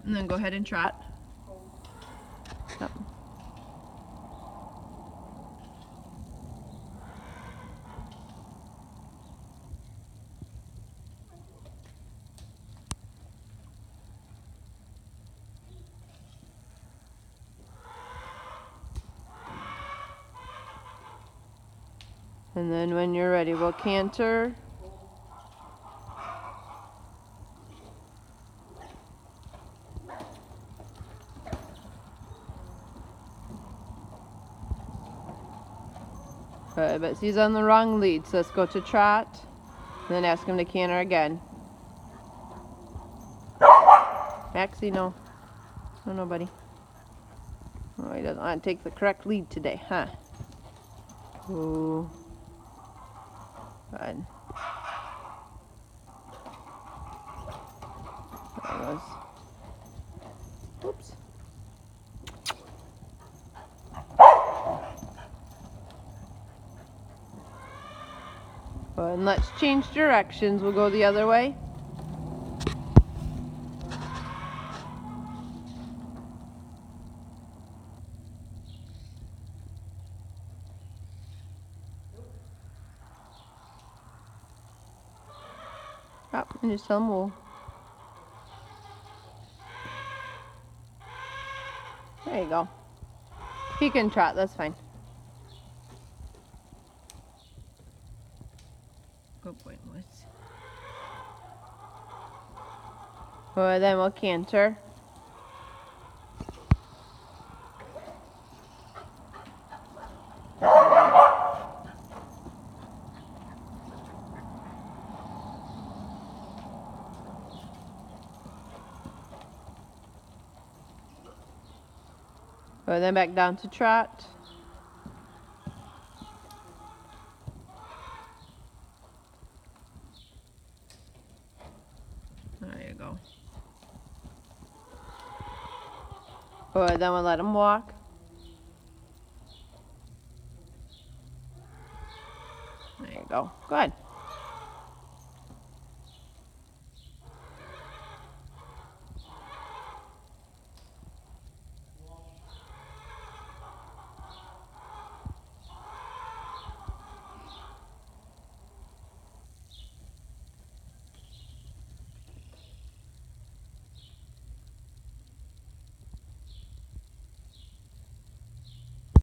Yep, and then go ahead and trot. Yep. And then when you're ready, we'll canter. But he's on the wrong lead, so let's go to trot, and then ask him to canter again. Maxie, no. No, buddy. Oh, he doesn't want to take the correct lead today, huh? Ooh. Good. There goes. Oops. And let's change directions. We'll go the other way. Oh, and just tell him we'll. There you go. He can trot, that's fine. Good boy, Moose. Well, then we'll canter. Well, then back down to trot. There you go. Well, then we'll let him walk. There you go. Good.